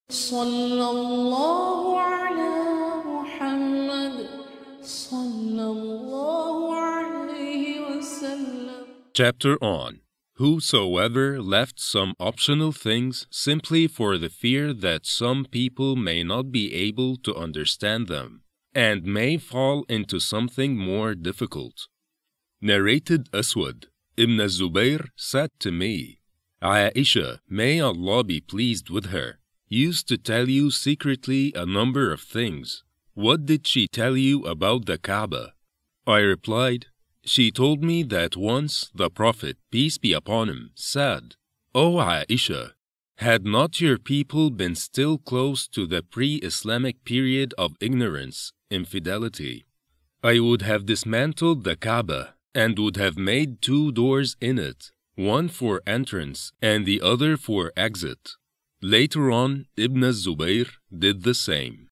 صلى الله على محمد صلى الله عليه وسلم. Chapter on Whosoever left some optional things simply for the fear that some people may not be able to understand them and may fall into something more difficult. Narrated Aswad ibn Zubayr said to me, Aisha, may Allah be pleased with her, used to tell you secretly a number of things. What did she tell you about the Kaaba? I replied, she told me that once the Prophet, peace be upon him, said, O Aisha, had not your people been still close to the pre-Islamic period of ignorance, infidelity, I would have dismantled the Kaaba and would have made 2 doors in it, one for entrance and the other for exit. Later on, Ibn Zubayr did the same.